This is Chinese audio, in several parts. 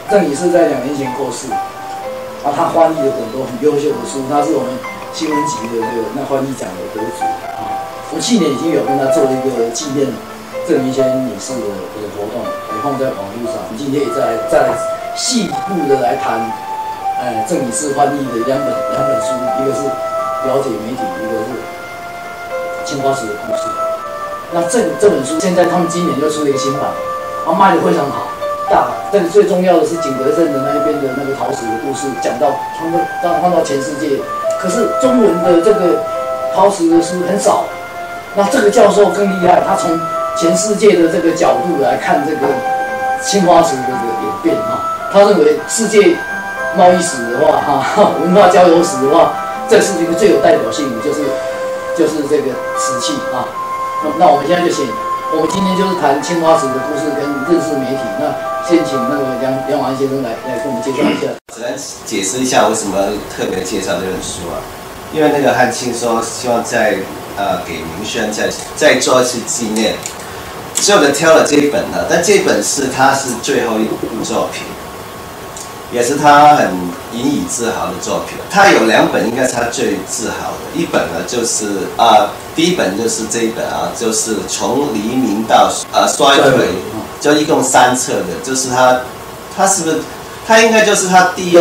郑理事在2年前过世，啊，他翻译了很多很优秀的书，他是我们新闻局的那翻译奖的得主啊。我去年已经有跟他做了一个纪念郑明轩女士的活动，也放在网络上。今天也再来细部的来谈，郑理事翻译的两本书，一个是了解媒体，一个是青花瓷的故事。那这本书现在他们今年又出了一个新版，卖得非常好。这个最重要的是景德镇的那一边的那个陶瓷的故事，讲到放到全世界。可是中文的这个陶瓷的书很少。那这个教授更厉害，他从全世界的这个角度来看这个青花瓷的这个演变他认为世界贸易史的话文化交流史的话，这是一个最有代表性的，就是这个瓷器那我们现在就我们今天就是谈青花瓷的故事跟认识媒体。那先请那个梁婉先生来跟我们介绍一下。 只能解释一下为什么特别介绍这本书因为那个汉卿说希望给明轩再做一次纪念，所以我就挑了这一本但这一本他是最后一部作品，也是他很引以自豪的作品。他有2本应该是他最自豪的，一本呢就是第一本就是这一本就是从黎明到衰退，就一共3册的，就是他是不是他应该就是他第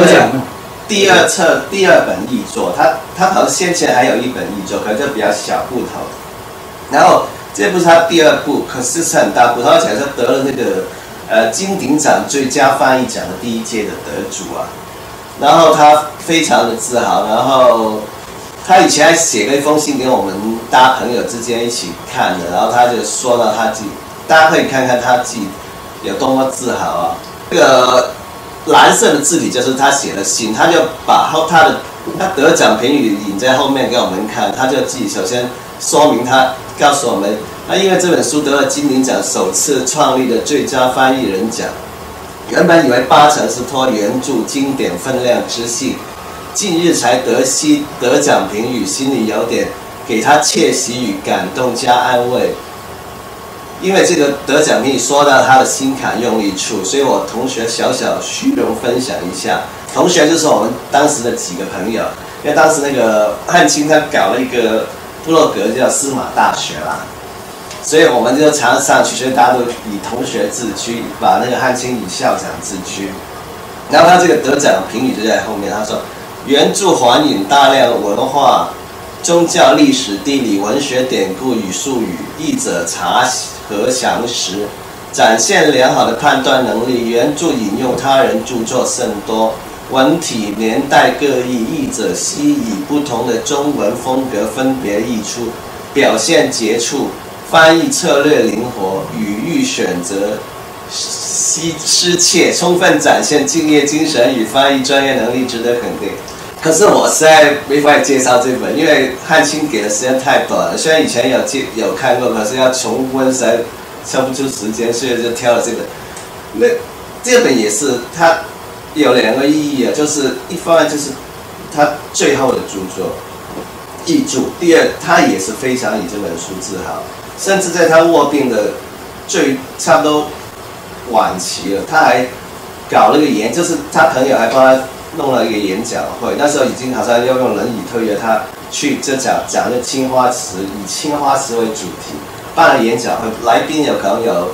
二本译作，他好像先前还有一本译作，可能就比较小部头。然后这部是他第2部，可是很大部头，而且他得了那个金鼎奖最佳翻译奖的第1届的得主然后他非常的自豪，然后他以前还写了一封信给我们大家朋友之间一起看的，然后他就说到他自己，大家可以看看他自己有多么自豪这个蓝色的字体就是他写的信，他就把他得奖评语引在后面给我们看，他就自己首先说明告诉我们，因为这本书得了金鼎奖首次创立的最佳翻译人奖，原本以为80%是托原著经典分量之幸，近日才得奖评语，心里有点给他窃喜与感动加安慰。因为这个得奖评语说到他的心坎用力处，所以我同学小虚荣分享一下。同学就是我们当时的几个朋友，因为当时那个汉卿他搞了一个部落格叫司马大学所以我们就常上去，所以大家都以同学自居，把那个汉卿以校长自居。然后他这个得奖评语就在后面，他说原著还引大量文化、宗教、历史、地理、文学典故与术语，译者查核详实，展现良好的判断能力。原著引用他人著作甚多，文体年代各异，译者悉以不同的中文风格分别译出，表现杰出，翻译策略灵活，语义选择失切，充分展现敬业精神与翻译专业能力，值得肯定。可是我实在没法介绍这本，因为汉卿给的时间太短了。虽然以前有看过，可是要重温实在抽不出时间，所以就挑了这本。那这本也是它有2个意义就是一方面就是他最后的著作译著，第二他也是非常以这本书自豪，甚至在他卧病的差不多晚期了，他还搞了个就是他朋友还帮他弄了一个演讲会，那时候已经好像要用轮椅推着他去讲的青花瓷，以青花瓷为主题办了演讲会，来宾可能有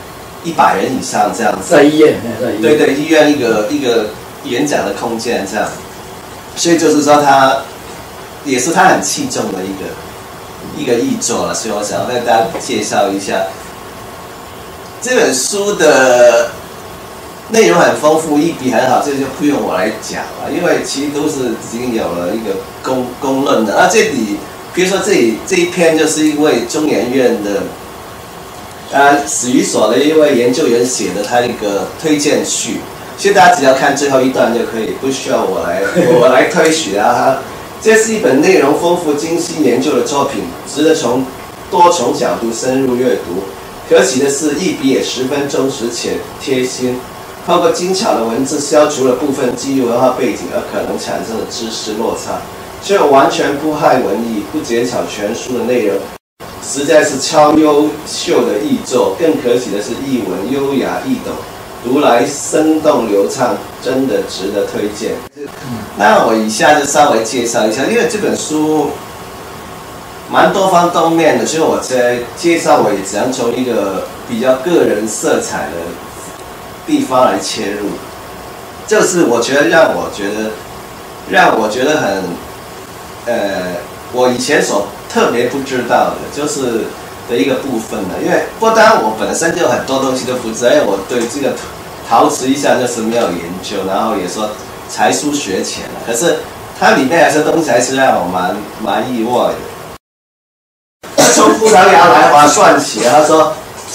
100人以上这样子， 在医院， 对，医院一个演讲的空间这样，所以就是说他也是他很器重的一个译作所以我想跟大家介绍一下这本书的。内容很丰富，译笔很好，这就不用我来讲了，因为其实都是已经有了一个公论的。这里，比如说这一篇就是一位中研院的，史语所的一位研究员写的他一个推荐序，所以大家只要看最后一段就可以，不需要我来推许这是一本内容丰富、精细研究的作品，值得从多重角度深入阅读。可喜的是，译笔也十分忠实且贴心。透过精巧的文字，消除了部分基于文化背景而可能产生的知识落差，却完全不害文意，不减少全书的内容，实在是超优秀的译作。更可喜的是，译文优雅易懂， 读来生动流畅，真的值得推荐。那我以下就稍微介绍一下，因为这本书蛮多方面面的，所以我在介绍我也只能从一个比较个人色彩的地方来切入。就是我觉得让我觉得很我以前所特别不知道的，就是的一个部分呢。因为不单我本身就很多东西都不知道，因为我对这个陶瓷一向就是没有研究，然后也说才疏学浅了。可是它里面有些东西还是让我蛮意外的。从葡萄牙来华算起，他说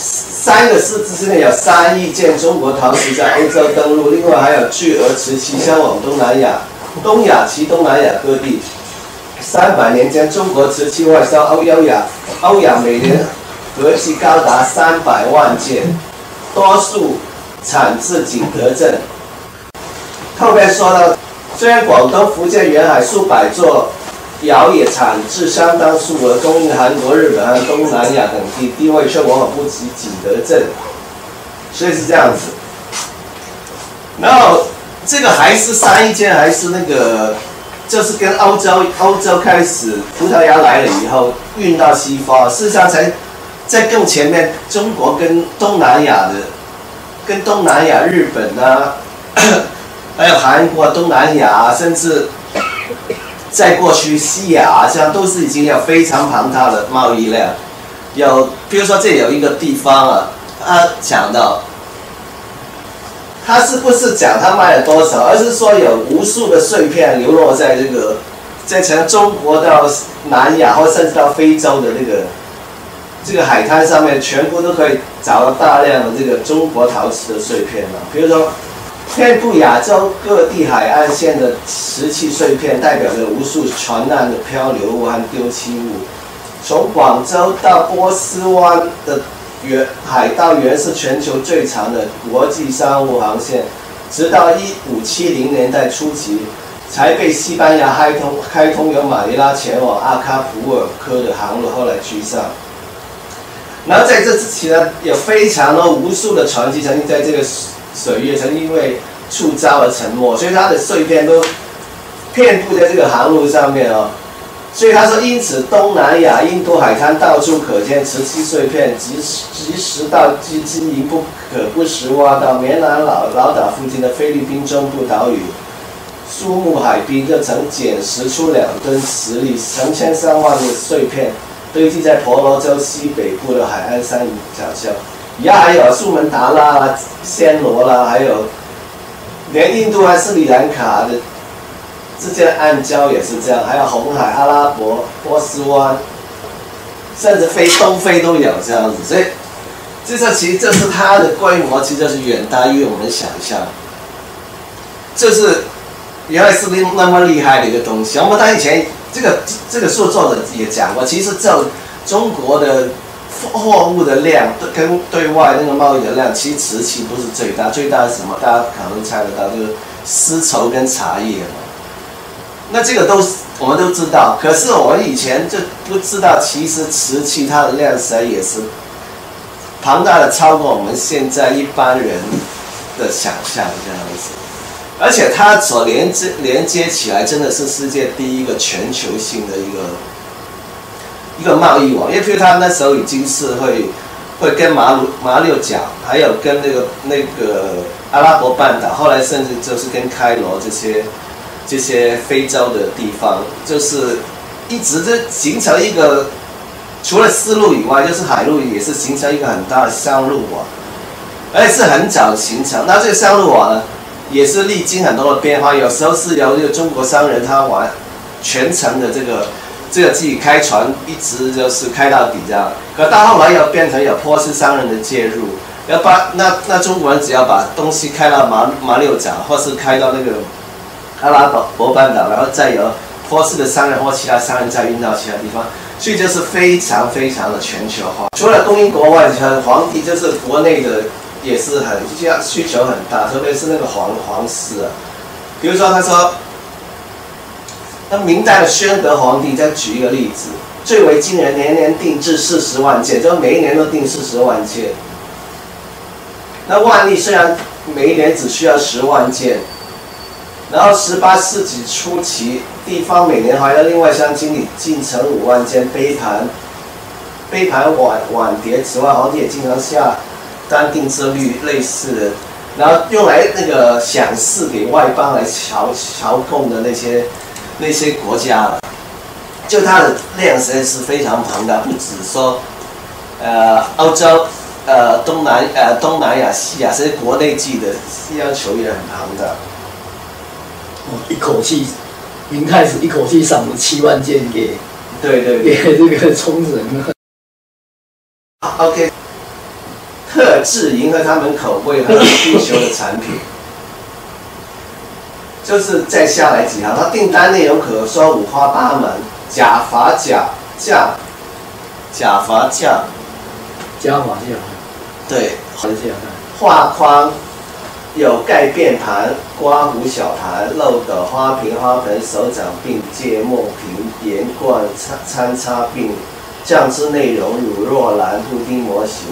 3个世纪之内有3亿件中国陶瓷在欧洲登陆，另外还有巨额瓷器销往东南亚各地。300年间，中国瓷器外销欧亚每年合计高达300万件，多数产自景德镇。后面说到，虽然广东、福建沿海数百座窑也产制相当数额，供应韩国、日本和东南亚等地，地位却往往不及景德镇，所以是这样子。然后这个还是3亿件，还是那个，就是跟欧洲开始葡萄牙来了以后运到西方，事实上才在更前面，中国跟东南亚、日本啊，还有韩国、东南亚，甚至在过去西亚，这样都是已经有非常庞大的贸易量。比如说这有一个地方啊，他讲到，他是不是讲他卖了多少，而是说有无数的碎片流落在从中国到南亚，或甚至到非洲的这个海滩上面，全部都可以找到大量的这个中国陶瓷的碎片嘛。比如说，遍布亚洲各地海岸线的瓷器碎片，代表着无数船难的漂流物和丢弃物。从广州到波斯湾的海盗原是全球最长的国际商务航线，直到1570年代初期，才被西班牙开通由马尼拉前往阿卡普尔科的航路，后来居上。然后在这之前呢，有非常多无数的船只曾经在这个水域曾因为触礁而沉没，所以它的碎片都遍布在这个航路上面哦。所以他说，因此东南亚、印度海滩到处可见瓷器碎片，即使到经营不可不时挖到缅南老岛附近的菲律宾中部岛屿，苏木海滨就曾捡拾出2吨实力，成千上万的碎片堆积在婆罗洲西北部的海岸山脚下。以外还有苏门答腊啦、暹罗啦，还有连印度和斯里兰卡的之间的暗礁也是这样，还有红海、阿拉伯、波斯湾，甚至东非都有这样子。所以，其实这是它的规模，其实就是远大于我们想象。原来是那么厉害的一个东西。我们以前这个书作者也讲过，其实中国的货物的量跟对外那个贸易的量，其实瓷器不是最大，最大是什么？大家可能猜得到，就是丝绸跟茶叶嘛。那这个我们都知道，可是我们以前就不知道，其实瓷器它的量实在也是庞大的，超过我们现在一般人的想象这样子。而且它所连接起来，真的是世界第一个全球性的一个贸易网。因为譬如他那时候已经是会跟马六甲，还有跟那个阿拉伯半岛，后来甚至就是跟开罗这些非洲的地方，就是一直就形成一个，除了丝路以外，就是海路也是形成一个很大的商路网，而且是很早形成。那这个商路网呢，也是历经很多的变化，有时候是由这个中国商人他全程的这个自己开船，一直就是开到底这样。可到后来又变成有波斯商人的介入，那中国人只要把东西开到马六甲，或是开到那个阿拉伯半岛，然后再由波斯的商人或其他商人再运到其他地方，所以就是非常非常的全球化。除了供应国外，皇帝就是国内的也是需求很大，特别是那个皇室啊。比如说他说，那明代的宣德皇帝，再举一个例子，最为惊人，年年定制40万件，就每一年都定40万件。那万历虽然每一年只需要10万件。然后18世纪初期，地方每年还要另外向经理进呈5万件杯盘、碗碟。此外，皇帝也经常下单定制类似的，然后用来那个赏赐给外邦来朝贡的那些国家，就它的量实在是非常庞大，不止说欧洲、东南亚、西亚，甚至国内寄的要求也很庞大。 一口气，明太子一口气赏了7万件给给这个冲绳。 OK， 特制迎合他们口味和需求的产品，就是再下来几行，它订单内容可说五花八门，假发价，对，画框。有盖便盘、刮胡小盘、漏斗、花瓶、花盆、手掌并芥末瓶、盐罐、餐叉并酱汁内容乳酪蓝、布丁模型。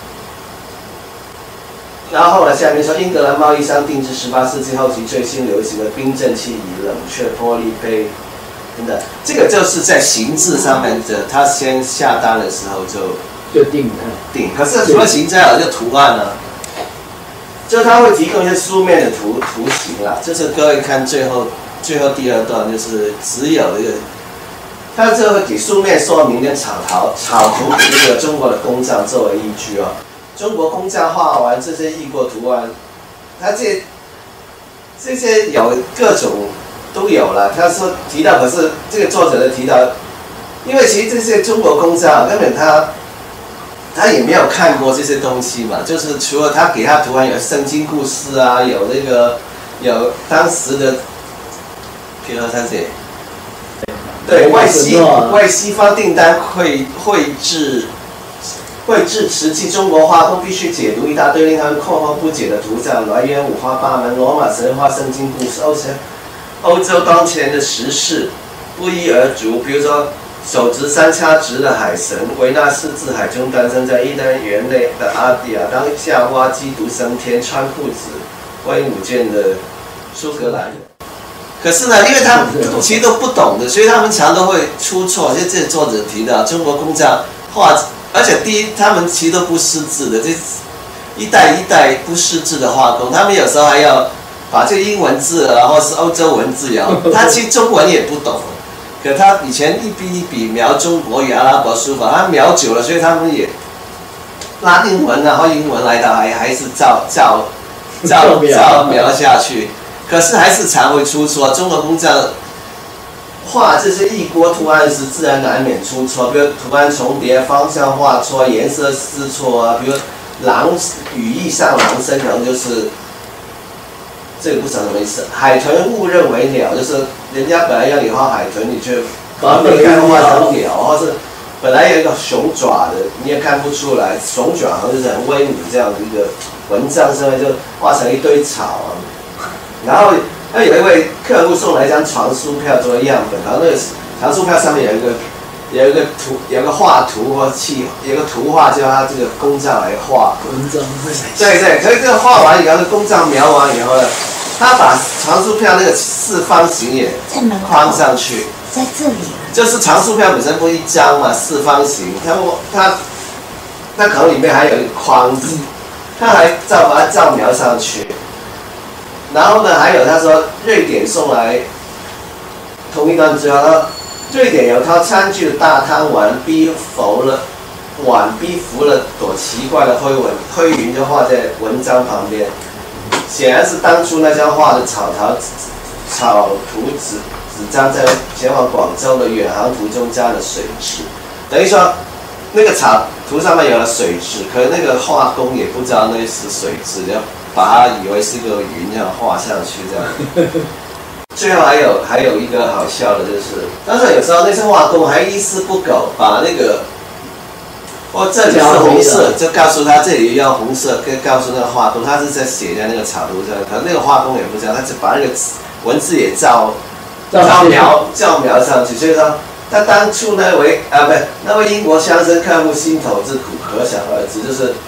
然后后来下面说，英格兰贸易商定制18世纪后期最新流行的冰镇器以冷却玻璃杯等等，这个就是在形制上面的，他先下单的时候就定。可是除了形制还有就图案呢？就他会提供一些书面的图形啦，就是各位看最后第2段，就是只有这个，他这会给书面说明跟草图给这个中国的工匠作为依据哦。中国工匠画完这些异国图案，他这些有各种都有了。他说提到，可是这个作者的提到，因为其实这些中国工匠根本他也没有看过这些东西嘛，就是除了他给他图案有圣经故事啊，有当时的，比如说他这，对外西方订单绘制实际中国画工必须解读一大堆令他们困惑不解的图像，来源五花八门，罗马神话、圣经故事、欧洲当前的时事不一而足，比如说。手执3掐直的海神，维纳斯自海中诞生在伊甸园内的阿迪亚，当夏娃基督升天穿裤子，挥舞剑的苏格兰。可是呢，因为他们其实都不懂的，所以他们常都会出错。就这作者提到，中国工匠画，而且第一，他们其实都不识字的，这一代不识字的画工，他们有时候还要把这个英文字啊，或是欧洲文字呀，他其实中文也不懂。可他以前一笔一笔描中国与阿拉伯书法，他描久了，所以他们也拉丁文然后英文来的还是照描下去，可是还是常会出错。中国工匠画这些异国图案时，自然难免出错，比如图案重叠、方向画错、颜色失错啊，比如语义上狼身可能就是这个不知道什么意思。海豚误认为鸟，就是人家本来要你画海豚，你却把它画成鸟，或是本来有一个熊爪的，你也看不出来，熊爪好像就是很威武这样的一个文章上面就画成一堆草啊。然后有一位客户送来一张传书票作为样本，然后那个传书票上面有一个画图或有一个图画，叫他这个工匠来画。对，可是这个画完以后，工匠描完以后呢，他把传书票那个四方形也框上去。 在这里。 就是传书票本身不一张嘛，四方形，它可能里面还有一个框子，他还把它照描上去。然后呢，还有他说瑞典送来同一段之后，瑞典有套餐具的大汤碗逼服了朵奇怪的灰云，就画在文章旁边，显然是当初那张画的草图纸张在前往广州的远航途中加了水质，等于说那个草图上面有了水质，可是那个画工也不知道那是水质，要把它以为是个云这样画上去这样。最后还有一个好笑的就是，当时有时候那些画工还一丝不苟，把那个这里是红色，就告诉他这里要红色，告诉那个画工，他是在写在那个草图上，可那个画工也不知道，他就把那个文字也照描上去，所以说他当初那位英国乡绅客户心头之苦可想而知，就是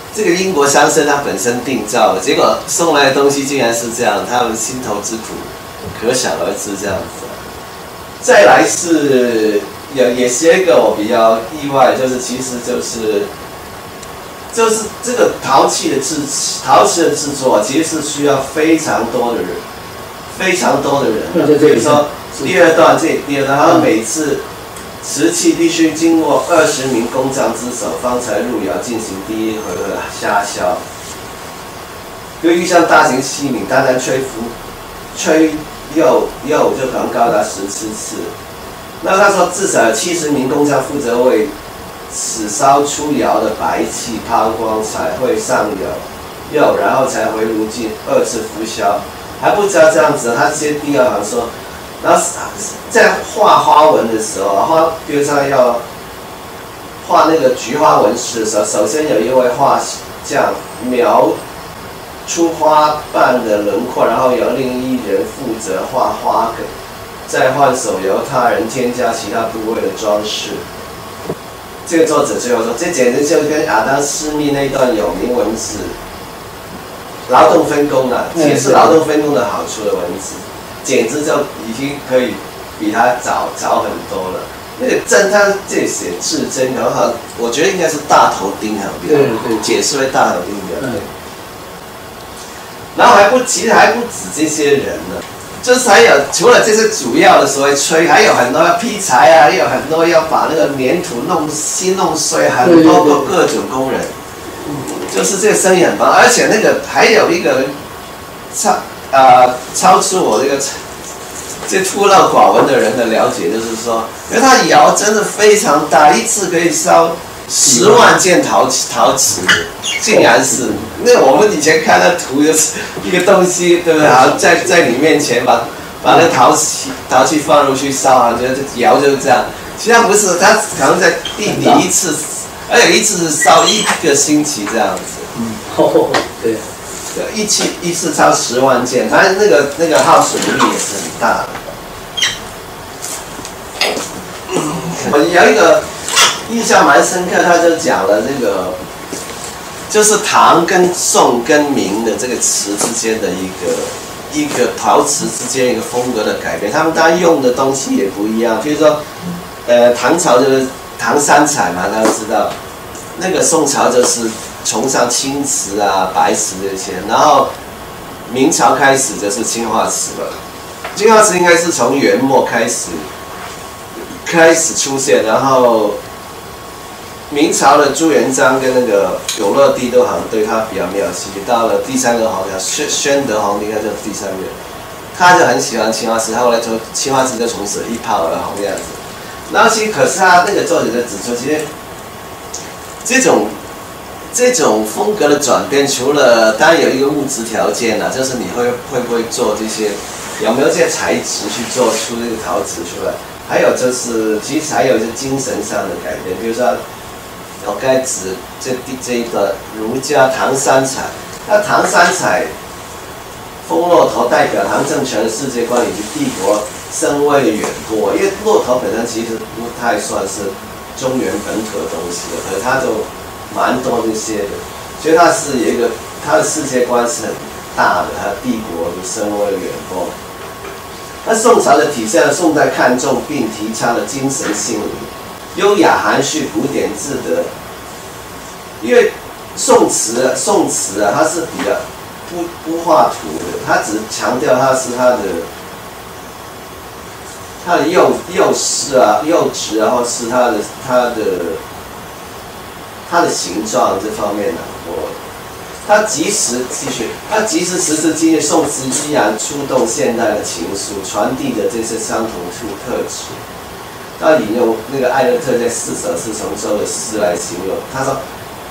这个英国商社他本身定造的，结果送来的东西竟然是这样，他们心头之苦可想而知这样子。再来是也是一个我比较意外，就是其实就是这个陶瓷的制作，其实是需要非常多的人。比如说第二段，他们每次瓷器必须经过20名工匠之手，方才入窑进行第一回合的下销。由于像大型器皿，单单吹釉就可能高达17次。那他说至少有70名工匠负责为此烧出窑的白气抛光，才会上釉，然后才回炉进2次浮销。还不知道这样子，他直接第二行说，然后在画花纹的时候，比如说要画那个菊花纹饰的时候，首先有一位画匠描出花瓣的轮廓，然后由另一人负责画花梗，再换手由他人添加其他部位的装饰。这个作者最后说，这简直就跟亚当·斯密那段有名文字劳动分工了，解释劳动分工的好处的文字，简直就已经可以比他早很多了。那个真他这写至真，然后我觉得应该是大头钉比较好，解释为大头钉比较对。然后其实还不止这些人呢，就是还有除了这些主要的所谓吹，还有很多要劈柴啊，也有很多要把那个粘土弄碎，很多各种工人。就是这个生意很棒，而且那个还有一个超出我这孤陋寡闻的人的了解，就是说，因为他窑真的非常大，一次可以烧10万件陶瓷，竟然是那我们以前看的图就是一个东西，对不对？好像在你面前把那陶器放入去烧，好像这窑就是这样。其实不是，他可能在地底一次。而且一次烧1个星期这样子，对，一次烧10万件，反正那个耗损率也是很大的。我有一个印象蛮深刻，他就讲了这个，就是唐跟宋跟明的这个瓷之间的一个陶瓷之间一个风格的改变，他们当然用的东西也不一样，比如说，唐朝就是唐三彩嘛，大家知道，那个宋朝就是崇尚青瓷啊、白瓷这些，然后明朝开始就是青花瓷了。青花瓷应该是从元末开始出现，然后明朝的朱元璋跟那个永乐帝都好像对他比较没有兴趣。到了第3个皇帝宣德皇帝，应该就是第3任，他就很喜欢青花瓷，后来青花瓷就从此一炮而红这样子。然后可是他那个作者就指出，其实这种风格的转变，除了当然有一个物质条件啦，就是你会不会做这些，有没有这些材质去做出这个陶瓷出来？还有就是，其实还有一些精神上的改变，比如说，我该指这一个儒家唐三彩，那唐三彩，风骆驼代表唐政权的世界观以及帝国声威远播，因为骆驼本身其实不太算是中原本土的东西的，可是它就蛮多这些的，所以它是有一个它的世界观是很大的，它帝国的声威远播。那宋朝的体现了宋代看重并提倡的精神性理，优雅含蓄、古典自得。因为宋词啊，它是比较不画图的，它只强调它是它的釉饰啊、釉质啊，或是它的形状这方面的，它即使时至今日，宋词依然触动现代的情愫，传递的这些相同特质。他引用那个艾略特在《4首四重奏》的诗来形容，他说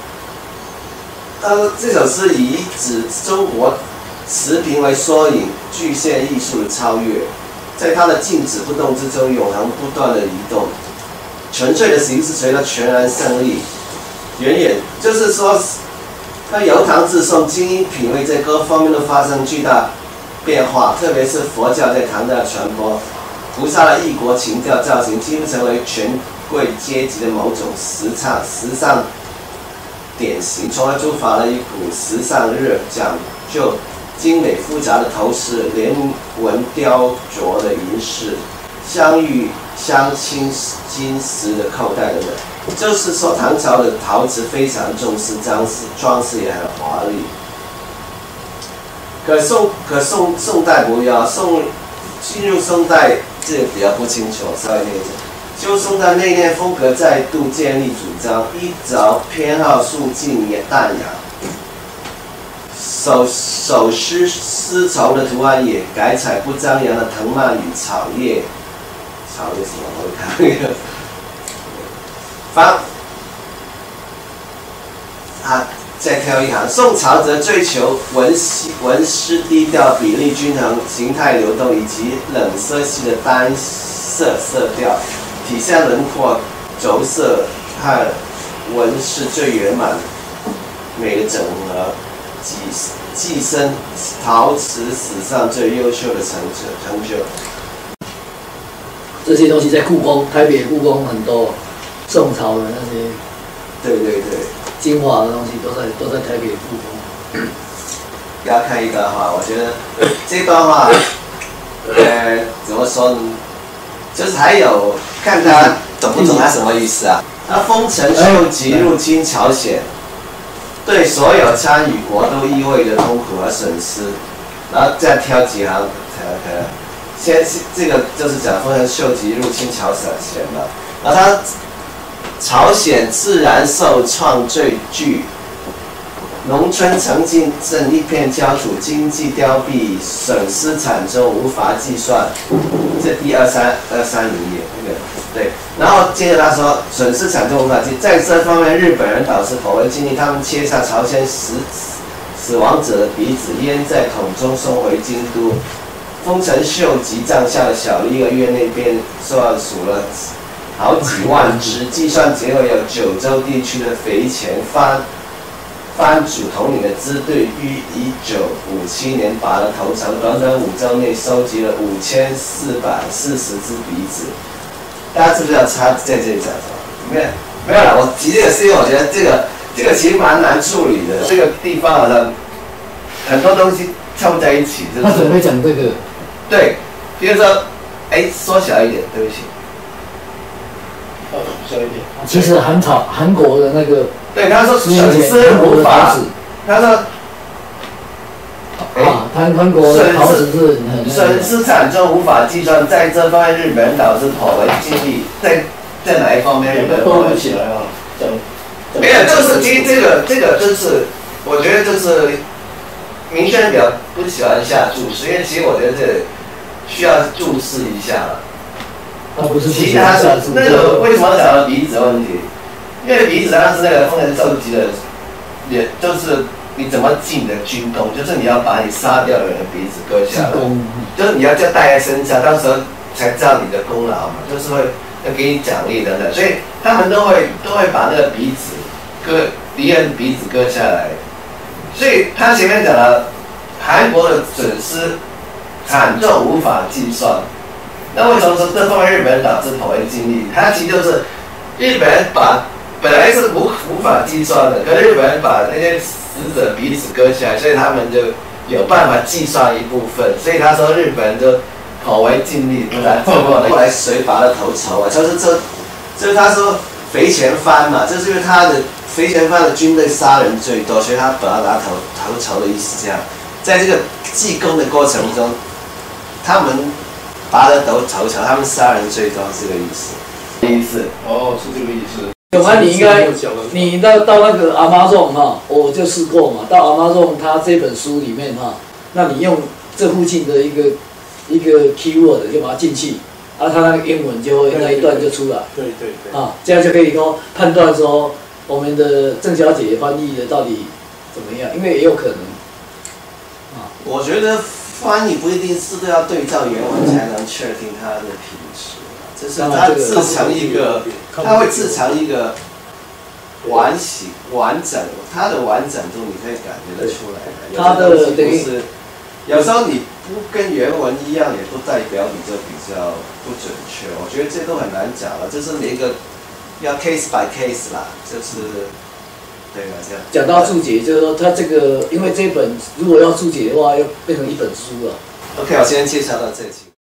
这首诗以指中国词评为缩影，具现艺术的超越，在它的静止不动之中，永恒不断的移动。纯粹的形式随着全然胜利，远就是说。他由唐至宋，精英品味在各方面都发生巨大变化，特别是佛教在唐代的传播，菩萨的异国情调造型几乎成为权贵阶级的某种时尚典型，从而抒发了一股时尚热、讲究精美复杂的头饰、连纹雕琢的银饰、镶玉镶青金石的扣带等等。就是说，唐朝的陶瓷非常重视装饰也很华丽。宋代不要，进入宋代这个比较不清楚，稍微念一下。就宋代内敛风格再度建立主张，一早偏好素净也淡雅。首饰丝绸的图案也改采不张扬的藤蔓与草叶。草叶什么？我看那个。再挑一行，宋朝则追求纹饰低调、比例均衡、形态流动以及冷色系的单色色调，体现轮廓、轴色和纹饰最圆满美的整合，跻身陶瓷史上最优秀的成就。 这些东西在故宫，台北故宫很多宋朝的那些， 对， 精华的东西都在台北故宫。 给大家看一段话，我觉得这段话，怎么说呢？就是还有看他懂不懂他什么意思啊？他丰臣秀吉入侵朝鲜，对所有参与国都意味着痛苦和损失。然后再挑几行，先这个就是讲丰臣秀吉入侵朝鲜嘛，然后他朝鲜自然受创最巨，农村曾经正一片焦土，经济凋敝，损失惨重，无法计算。这第230页那个对，然后接着他说损失惨重无法计，在这方面日本人倒是颇为尽力，他们切下朝鲜死亡者的鼻子，腌在桶中送回京都。丰臣秀吉帐下的小1个月内便算数了好几万只，计算结果有九州地区的肥前藩主统领的支队，于1957年拔了头筹，短短5周内收集了5440只鼻子。大家知不知道他在这里讲什么？没有啦，我提这个是因为我觉得这个其实蛮难处理的。这个地方好像很多东西凑在一起，就是他准备讲这个。 对，比如说，缩小一点，对不起。 小一点。其实韩国的那个， 对，他说损失无法，他说， 韩国的陶瓷是很损失惨重无法计算，在这方面日本人倒是颇为尽力，在哪一方面日本人颇为尽力啊？没有，就是其实这个就是，我觉得就是民间人比较不喜欢下注释，因为其实我觉得这需要注释一下了。其他的那个为什么讲到鼻子问题？因为鼻子当时那个丰臣秀吉的，也就是你怎么尽你的军功，就是你要把你杀掉的人的鼻子割下来，就是你要带在身上，到时候才知道你的功劳嘛，就是会要给你奖励等等，所以他们都会把那个鼻子敌人鼻子割下来。所以他前面讲了韩国的损失惨重无法计算。那为什么说这方面日本人导致颇为尽力？他其实就是日本人本来是无法计算的，可是日本人把那些死者鼻子割下来，所以他们就有办法计算一部分。所以他说日本人就颇为尽力，不然后来谁拔了头筹啊？就是他说肥前藩嘛，就是因为他的肥前藩的军队杀人最多，所以他把他拿头筹的意思这样。在这个计功的过程中，他们拔了头筹，他们杀人最多是这个意思。意思哦，是这个意思。 永安，你应该你到那个 Amazon 哈，我就试过嘛，到 Amazon 它这本书里面哈，那你用这附近的一个 keyword 就把它进去，啊，它那个英文就会那一段就出来。 对。 啊，这样就可以说判断说我们的郑小姐翻译的到底怎么样，因为也有可能。 我觉得翻译不一定是都要对照原文才能确定它的品质，就是它自成一个，它会自成一个完整，它的完整度你可以感觉得出来。 它的等于是，有时候你不跟原文一样，也不代表你就比较不准确。我觉得这都很难讲了，就是连个要 case by case 啦，就是可以了，这样。 讲到注解，就是说它这个，因为这本如果要注解的话，要变成一本书了。 OK， 我先介绍到这里。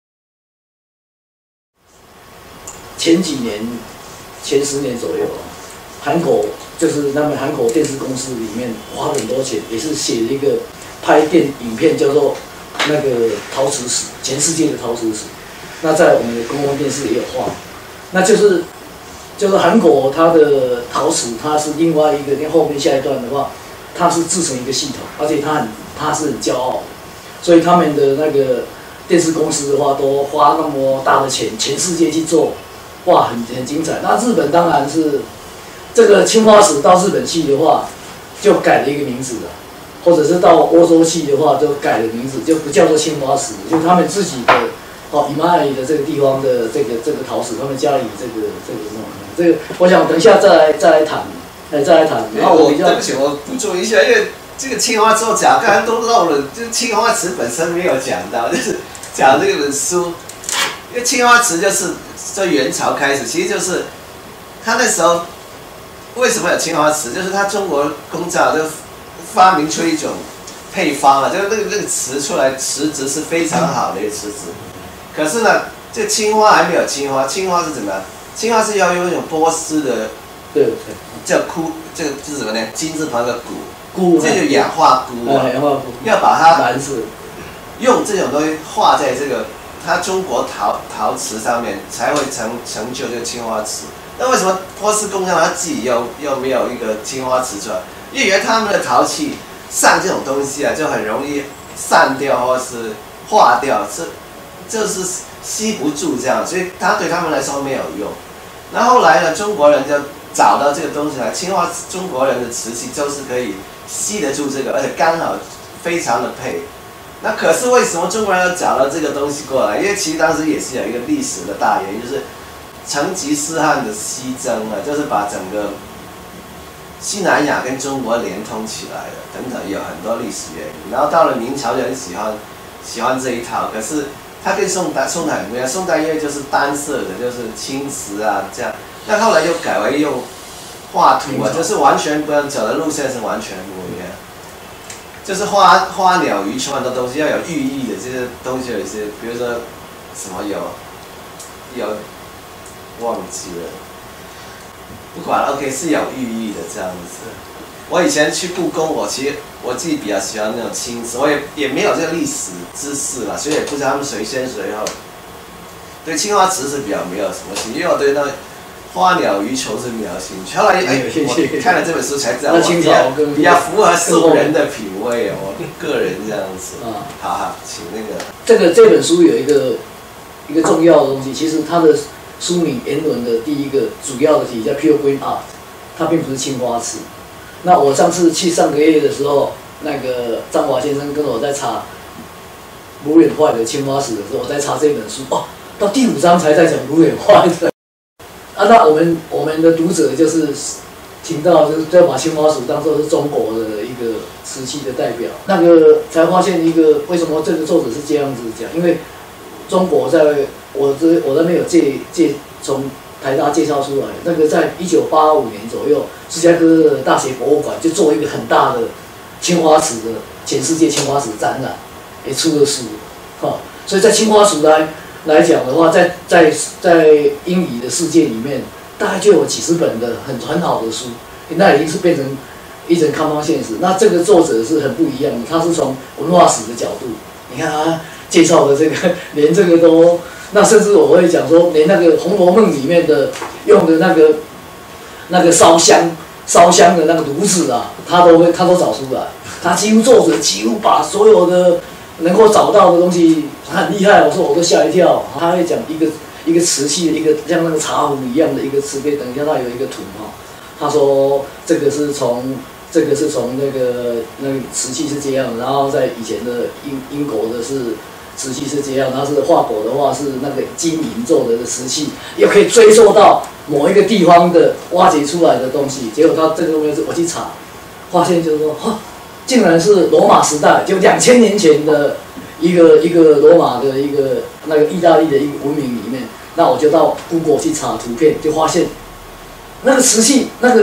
前几年，前10年左右，韩国就是他们韩国电视公司里面花很多钱，也是写了一个拍影片，叫做那个陶瓷史，全世界的陶瓷史。那在我们的公共电视也有放，那就是韩国它的陶瓷，它是另外一个，因为后面下一段的话，它是制成一个系统，而且它是很骄傲的，所以他们的那个电视公司的话，都花那么大的钱，全世界去做，哇，很精彩。那日本当然是这个青花瓷到日本去的话，就改了一个名字了，或者是到欧洲去的话，就改了名字，就不叫做青花瓷，就他们自己的。以马里的这个地方的这个陶瓷，他们家里这个，我想等一下再来谈，然后我比较， 对不起，我补充一下，因为这个青花瓷讲，刚才都漏了，就是青花瓷本身没有讲到，就是讲这本书，因为青花瓷就是在元朝开始，其实就是他那时候为什么有青花瓷，就是他中国工匠就发明出一种配方了，就是那个瓷出来瓷质是非常好的一个瓷质。可是呢，这青花还没有青花，青花是怎么样？青花是要用一种波斯的， 对， 叫钴，这个是什么呢？金字旁的钴， 这就氧化钴啊， 氧化钴， 要把它蓝色， 用这种东西画在这个它中国陶瓷上面，才会成就这个青花瓷。那为什么波斯工匠他自己又没有一个青花瓷出来？因为他们的陶器上这种东西啊，就很容易散掉或是化掉，就是吸不住这样，所以它对他们来说没有用。然后后来呢，中国人就找到这个东西来，青花中国人的瓷器就是可以吸得住这个，而且刚好非常的配。那可是为什么中国人要找到这个东西过来？因为其实当时也是有一个历史的大原因，就是成吉思汗的西征啊，就是把整个西南亚跟中国连通起来了，等等，有很多历史原因。然后到了明朝就很喜欢这一套，可是它跟宋代很不一样，宋代因为就是单色的，就是青瓷啊这样，那后来又改为用画图啊，就是完全不用走的路线是完全不一样，就是花鸟鱼虫的东西要有寓意的，这些东西有一些，比如说什么有忘记了，不管了 ，OK 是有寓意的这样子。我以前去故宫，其实我自己比较喜欢那种青瓷，我也没有这个历史知识啦，所以也不知道他们谁先谁后。对青花瓷是比较没有什么兴趣，因为我对那花鸟鱼虫是没有兴趣。后来我看了这本书才知道，我比较符合素人的品味哦，我个人这样子。好，请那个。 这本书有一个重要的东西，其实它的书名原文的第一个主要的题叫 Pure Green Art， 它并不是青花瓷。那我上次去上个月的时候，那个张华先生跟我在查卢远坏的青花瓷的时候，我在查这本书，到第5章才在讲卢远坏的。那我们的读者就是听到就把青花瓷当作是中国的一个瓷器的代表，那个才发现一个为什么这个作者是这样子讲，因为中国在我那边有从台大介绍出来，那个在1985年左右，芝加哥的大学博物馆就做一个很大的青花瓷的全世界青花瓷展览，也出了书，所以在青花瓷来讲的话，在英语的世界里面，大概就有几十本的很好的书，那已经是变成一种康方现实。那这个作者是很不一样的，他是从文化史的角度，你看他介绍的这个，连这个都。那甚至我会讲说，连那个《红楼梦》里面的用的那个烧香的那个炉子啊，他都找出来。他作者几乎把所有的能够找到的东西，他很厉害。我都吓一跳。他会讲一个瓷器，一个像那个茶壶一样的一个瓷杯。等一下，他有一个图他说这个是从那个瓷器是这样，然后在以前的英国的是。瓷器是这样，然后是法国的话是那个金银做的瓷器，又可以追溯到某一个地方的挖掘出来的东西。结果他这个东西我去查，发现就是说，竟然是罗马时代，就2000年前的一个罗马的一个那个意大利的一个文明里面。那我就到 Google 去查图片，就发现那个瓷器，那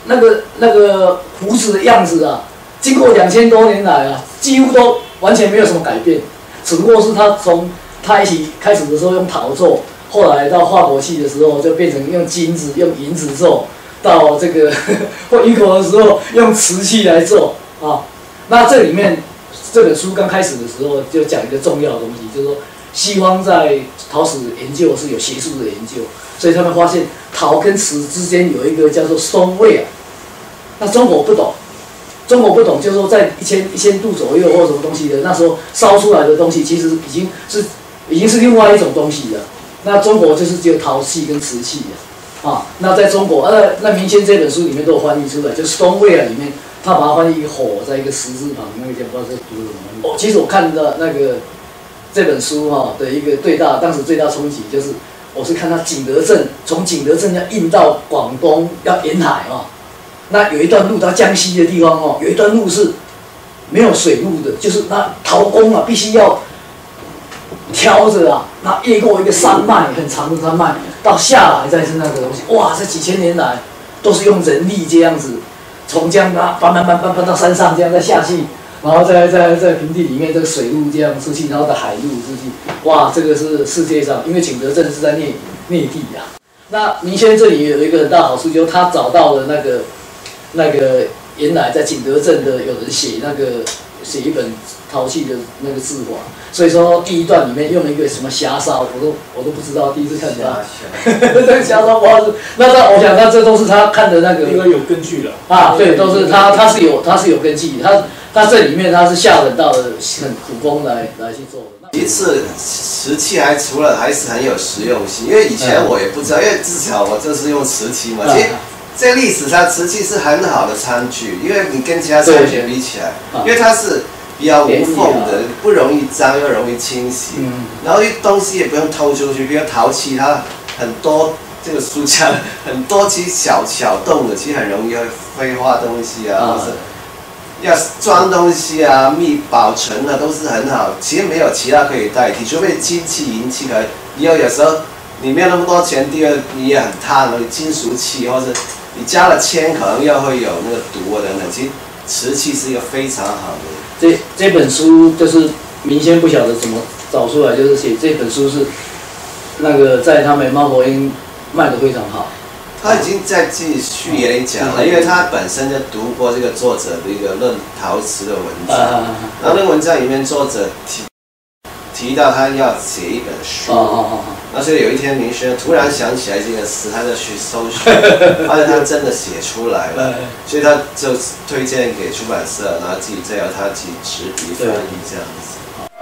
那个胡子的样子啊，经过2000多年来啊，几乎都完全没有什么改变，只不过是他从他一起开始的时候用陶做，后来到化国器的时候就变成用金子、用银子做，到这个或英国的时候用瓷器来做啊。那这里面这本书刚开始的时候就讲一个重要的东西，就是说西方在陶瓷研究是有学术的研究，所以他们发现陶跟瓷之间有一个叫做 stoneware。那中国不懂，就是说在1000度左右或什么东西的，那时候烧出来的东西其实已经是另外一种东西了。那中国就是只有陶器跟瓷器啊。那在中国，那明谦这本书里面都有翻译出来，就是 stoneware 里面，他把它翻译一个火在一个石字旁，那个不知道是读什么。其实我看的那个这本书的一个当时最大冲击就是，我是看到景德镇，从景德镇要运到广东要沿海那有一段路到江西的地方有一段路是没有水路的，就是那陶工必须要挑着那越过一个山脉，很长的山脉，到下来再是那个东西。哇，这几千年来都是用人力这样子，从这样搬到山上，这样再下去，然后在平地里面这个水路这样出去，然后在海路出去。哇，这个是世界上，因为景德镇是在内地那明轩这里有一个很大好处，就是他找到了那个原来在景德镇的有人写一本陶器的那个字法，所以说第一段里面用了一个什么霞烧，我都不知道，第一次看到。这个霞烧不好意思，我想这都是他看的那个。 应该有根据了。 对，都是他是有根据，他这里面他是下了到很苦功来去做的。 其次，瓷器还是很有实用性，因为以前我也不知道，因为至少我这是用瓷器嘛，其实。在历史上，瓷器是很好的餐具，因为你跟其他餐具比起来，因为它是比较无缝的，不容易脏又容易清洗，然后东西也不用偷出去。比如陶器，它很多这个书架很多其实小洞的，其实很容易会挥发东西或是要装东西保存都是很好。其实没有其他可以代替，除非金器、银器可以。有时候你没有那么多钱，第二你也很烫，金属器或者。你加了铅，可能又会有那个毒等等。其实瓷器是一个非常好的。 这本书就是明先不晓得怎么找出来，就是写这本书是那个在他们猫头鹰卖得非常好。 他已经在自己序言里讲了，因为他本身就读过这个作者的一个论陶瓷的文章，然后那个文章里面作者提到他要写一本书，那所以有一天明轩突然想起来这个词，他就去搜寻，发现他真的写出来了，所以他就推荐给出版社，然后再由他自己执笔翻译这样子。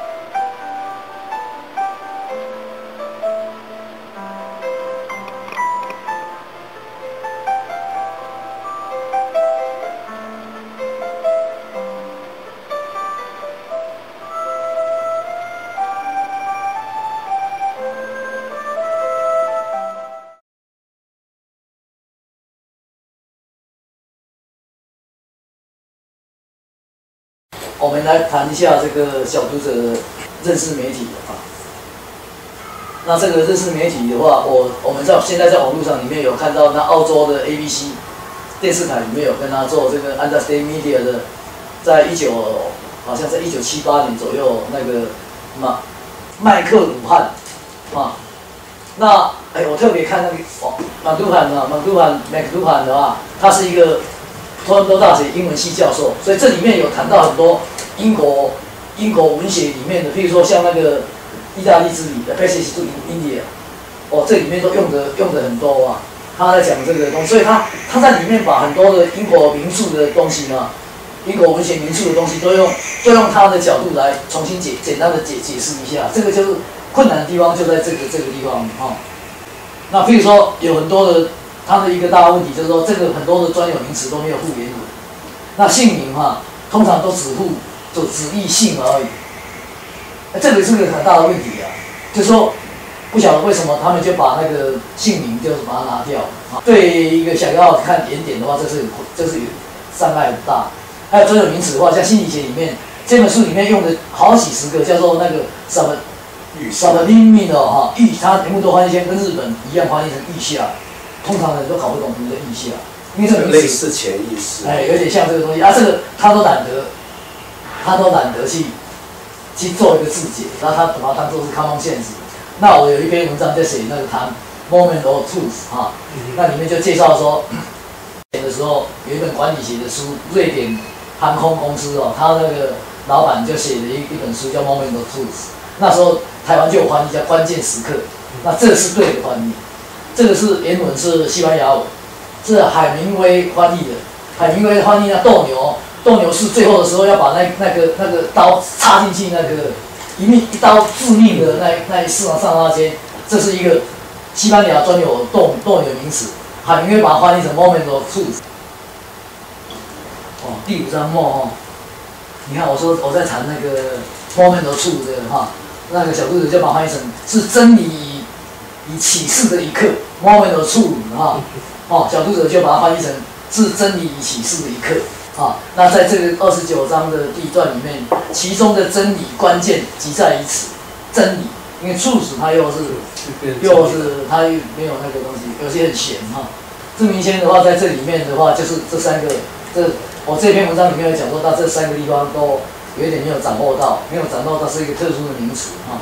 我们来谈一下这个小读者的认识媒体那这个认识媒体的话，我们现在在网络上里面有看到，那澳洲的 ABC 电视台里面有跟他做这个 Understate Media 的，好像在1978年左右，那个麦克鲁汉那我特别看那个麦克鲁汉的话，他是一个多伦多大学英文系教授，所以这里面有谈到很多英国文学里面的，譬如说像那个意大利之旅的《Passage to India》，这里面都用的很多他在讲这个东西，所以他在里面把很多的英国名著的东西英国文学名著的东西都用他的角度来重新简单的解释一下，这个就是困难的地方就在这个地方那譬如说有很多的。他的一个大问题就是说，这个很多的专有名词都没有附原文，那姓名通常都只译姓而已，这个是个很大的问题就是说，不晓得为什么他们就把那个姓名就是把它拿掉对一个想要看原点的话，这是伤害很大。还有专有名词的话，像心理学里面这本书里面用的好几十个叫做那个什么命名的它全部都翻译成跟日本一样翻译成意象。通常人都搞不懂什么叫意象因为这个名词类似潜意识， 有点像这个东西啊，这个他都懒得去做一个字解，然后他把它当做是 common sense。那我有一篇文章在写那个谈 moment of truth 啊，那里面就介绍说，的时候有一本管理学的书，瑞典航空公司哦，他那个老板就写了一本书叫 moment of truth。那时候台湾就有翻译叫关键时刻，那这个是对的翻译，这个是原文是西班牙文，是海明威翻译的。海明威翻译那斗牛士最后的时候要把那个刀插进去那个一刀致命的那一刹那间，这是一个西班牙专有斗牛名词。海明威把它翻译成 moment of truth。哦，第5章末哦，你看我说我在谈那个 moment of truth 的哈，那个小读者就把它翻译成是真理以启示的一刻 moment of truth 哈，哦，小读者就把它翻译成是真理以启示的一刻。啊，那在这个29章的第1段里面，其中的真理关键即在于此，真理，因为truth它又是它没有那个东西，有些很玄哈。郑明先的话，在这里面的话，就是这3个，我这篇文章里面有讲说，到这3个地方都有一点没有掌握到，它是一个特殊的名词哈。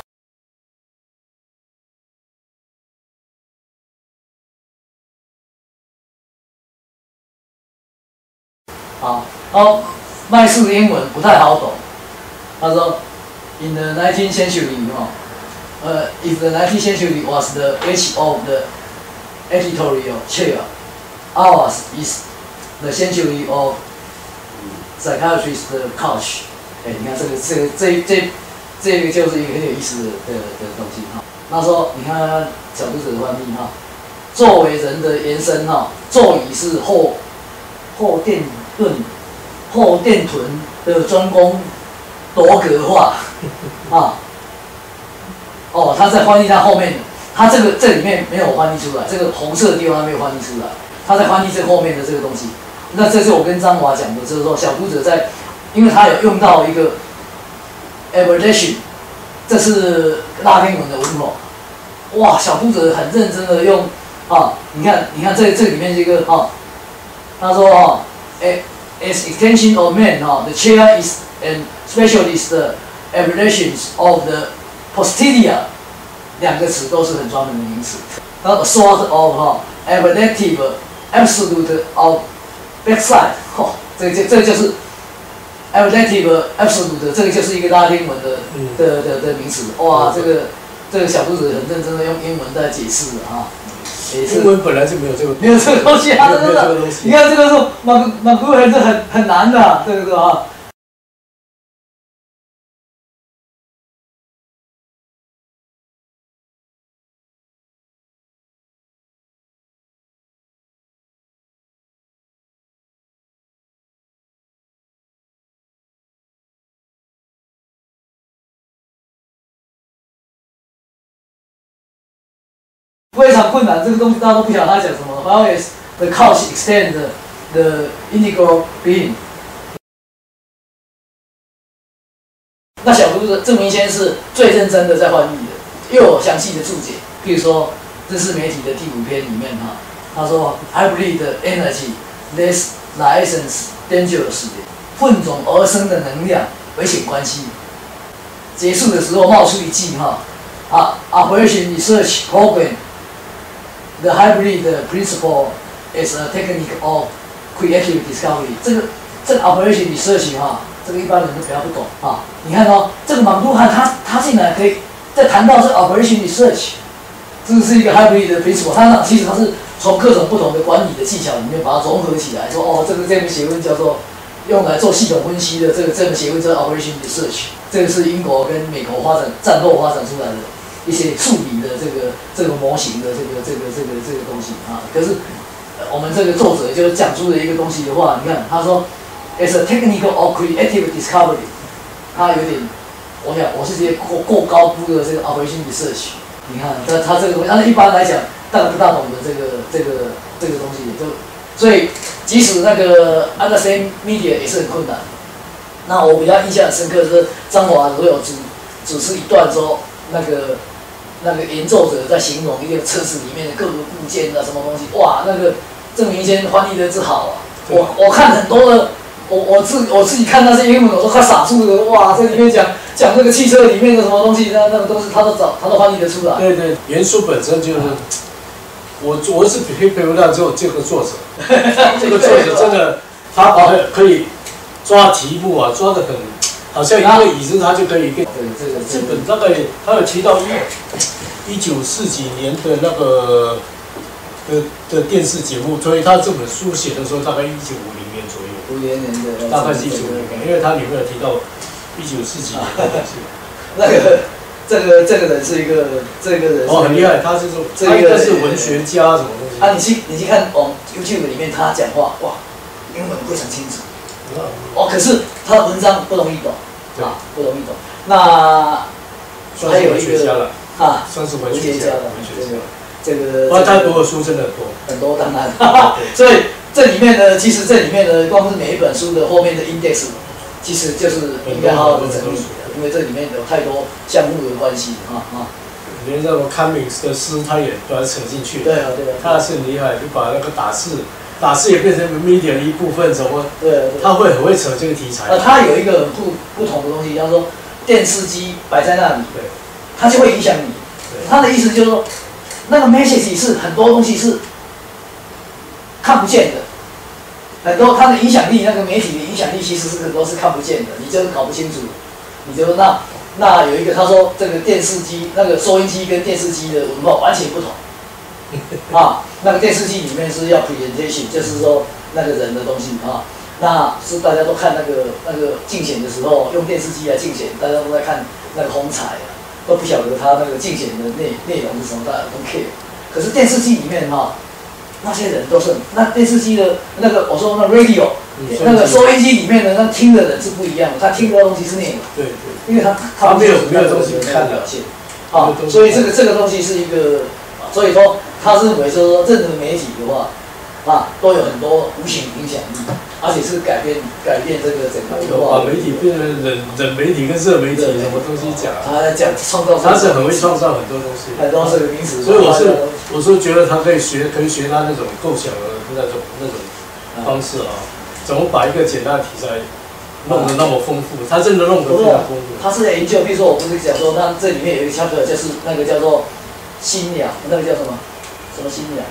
好，然后麦氏的英文不太好懂。他说 ，In the 19th century， if the 19th century was the age of the editorial chair, ours is the century of psychiatrist's couch。你看这个就是一个很有意思的东西哈。他说，你看小读者的翻译哈，作为人的延伸哈，座椅是后电臀的专攻罗格化啊，哦，他在翻译他后面，他这里面没有翻译出来，这个红色的地方他没有翻译出来，他在翻译这后面的这个东西。那这是我跟张华讲的，就是说小读者因为他有用到一个 aberration， 这是拉丁文的文法，哇，小读者很认真的用啊，你看这里面这个啊，他说啊。As extension of man, the chair is an specialist aberrations of the posterior， 2个词都是很专门的名词。然后 sort of ablative absolute of backside， 这个就是 ablative absolute， 这个就是一个拉丁文的名词。哇，这个小读者很认真的用英文在解释的啊。 英文本来就没有这个东西啊，真的。你看这个是马古人是很难的，这个啊。非常困难，这个东西大家都不晓得他讲什么。How is the couch extend the integral being？ 那小读者郑明先是最认真的在翻译的，又有详细的注解。比如说，知识媒体的第5篇里面哈，他说 hybrid energy less license dangerous， 混种而生的能量危险关系。结束的时候冒出一句哈，Operation Research Program。The hybrid principle is a technique of creative discovery。这个 operation research 哈，这个一般人都比较不懂啊。你看哦，这个马杜汉他竟然可以在谈到这 operation research， 这是一个 hybrid 的 principle。其实他是从各种不同的管理的技巧里面把它融合起来，说哦，这门学问叫做用来做系统分析的这门学问叫 operation research。这个是英国跟美国战后发展出来的。一些处理的这个模型的这个东西啊，可是我们这个作者就讲出了一个东西的话，你看他说 ，it's a technique of creative discovery， 他有点，我是觉得过高估的这个 operation research， 你看他这个东西，但是一般来讲大概不大懂的这个东西，所以即使那个 understand media 也是很困难。那我比较印象很深刻的是张华如有只是一段说那个演奏者在形容一个车子里面的各个部件啊，什么东西，哇，那个郑明先翻译的之好啊。我看很多的，我自己看那些英文，我都快傻住了。哇，这里面讲这个汽车里面的什么东西，那个都是他都翻译得出来。 对对，原书本身就是。我是佩服到这个作者，这个作者真的，他可以抓题目啊，抓得很，好像一个椅子他就可以。这本大概他有提到1940几年的那个的电视节目，所以他这本书写的时候大概1950年左右。 50年的。 大概是1950年，因为他里面有提到1940几年的东西。 那个。这个人是一个，这个人哦很厉害，他是说他应该是文学家什么东西。 啊，你去看YouTube 里面他讲话，哇，英文非常清楚。哦，可是他的文章不容易懂，啊，不容易懂。那还有一个啊， 算是文学家了， 这个。 他读的书真的很多，当然。所以这里面呢，其实这里面呢，光是每一本书的后面的 index， 其实就是应该好好的整理。因为这里面有太多项目的关系连那种 comics 的诗，他也把它扯进去。 对啊。 他是很厉害，就把那个打字也变成 media 的一部分，什么？ 对。 他会很会扯这个题材。 他有一个不同的东西，叫做电视机摆在那里， 对， 它就会影响你。他的意思就是说，那个 message 是很多东西是看不见的，很多它的影响力，那个媒体的影响力其实是很多是看不见的，你就是搞不清楚。你就那有一个他说这个电视机那个收音机跟电视机的文化完全不同啊，那个电视机里面是要 presentation， 就是说那个人的东西啊，那是大家都看那个竞选的时候用电视机来竞选，大家都在看那个红彩都不晓得他那个竞选的内容是什么，大家都 care。可是电视机里面那些人都是那电视机的那个我说那 radio。那个收音机里面的那听的人是不一样的，他听的东西是内容， 对， 因为他没有东西看表现， 所以这个东西是一个，所以说他认为说任何媒体的话，都有很多无形影响力，而且是改变这个整个文化。 把媒体变成冷媒体跟热媒体什么东西讲， 他在讲创造， 他是很会创造很多东西， 很多这个名词。 所以我是觉得他可以学他那种构想的那种方式啊。怎么把一个简单的题材弄得那么丰富？他真的弄得非常丰富。 他是在研究，比如说我不是讲说，他这里面有一个 chapter 就是那个叫做新鸟，那个叫什么新鸟？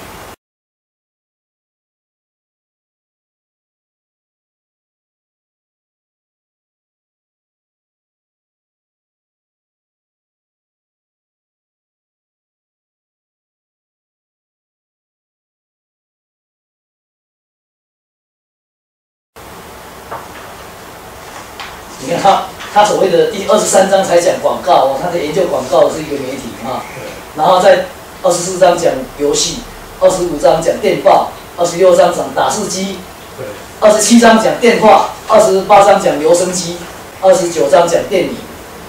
你看他所谓的第23章才讲广告，他在研究广告是一个媒体然后在24章讲游戏，25章讲电报，26章讲打字机，27章讲电话，28章讲留声机，29章讲电影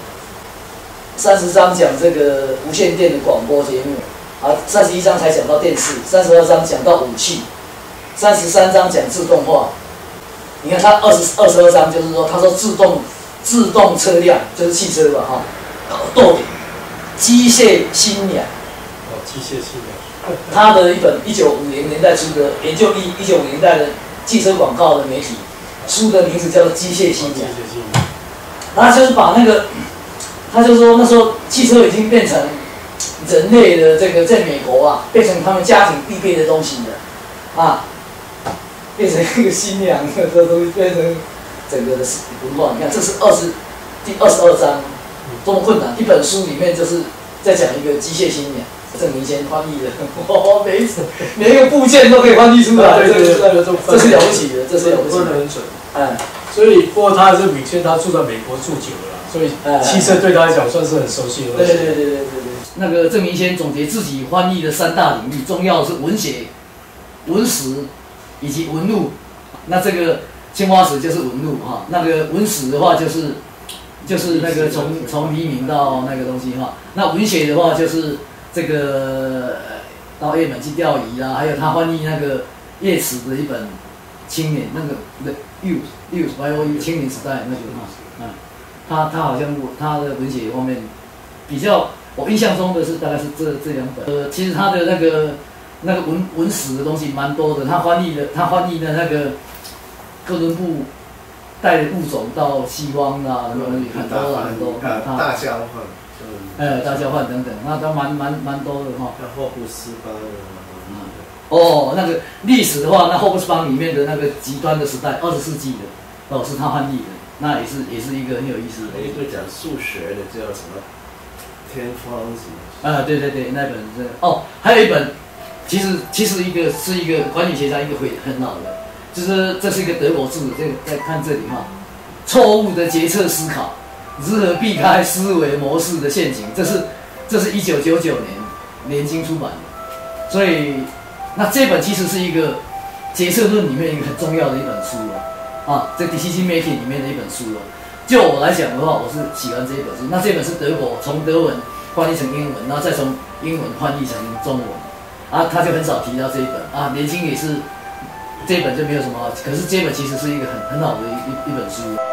，30章讲这个无线电的广播节目，31章才讲到电视，32章讲到武器，33章讲自动化。你看他22章就是说，他说自动车辆就是汽车吧逗点，机械新娘。 机械新娘。 他的一本1950年代出的研究1950年代的汽车广告的媒体，书的名字叫做《机械新娘》。他就是把那个，他就说那时候汽车已经变成人类的这个在美国变成他们家庭必备的东西了变成一个新娘的东西，变成整个的文化。你看，这是第22章，多么困难！一本书里面就是在讲一个机械新娘，郑明先翻译的，每一个部件都可以翻译出来，这是了不起的，这是了不起的。 很准。所以，不过他是明显他住在美国住久了，所以汽车对他来讲算是很熟悉的东西。 对。那个郑明先总结自己翻译的3大领域，重要的是文学、文史以及文路。那这个青花瓷就是文路那个文史的话就是那个从黎明到那个东西那文学的话就是这个到叶本去钓鱼还有他翻译那个叶慈的一本青年那个 The Youth YOU 青年时代那个他好像他的文学方面比较我印象中的是大概是这2本其实他的那个那个文史的东西蛮多的。他翻译的那个哥伦布带物种到西方啊，很多大交换， 大交换等等，那都蛮多的哈。 像霍布斯邦哦，那个历史的话，那霍布斯邦里面的那个极端的时代，20世纪的，是他翻译的，那也是一个很有意思的。 一个讲数学的叫什么天方什么？ 对，那本是还有一本，其实是一个管理学家一个很好的，就是这是一个德国字，这个再看这里哈，错误的决策思考，如何避开思维模式的陷阱，这是1999年联经出版的，所以那这本其实是一个决策论里面一个很重要的一本书这 decision making 里面的一本书就我来讲的话，我是喜欢这一本书。那这本是德国从德文翻译成英文，然后再从英文翻译成中文他就很少提到这一本联经也是这一本就没有什么可是这一本其实是一个很好的一本书。